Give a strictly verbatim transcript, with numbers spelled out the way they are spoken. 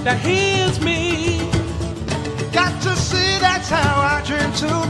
Now here's me. Got to see, that's how I dream to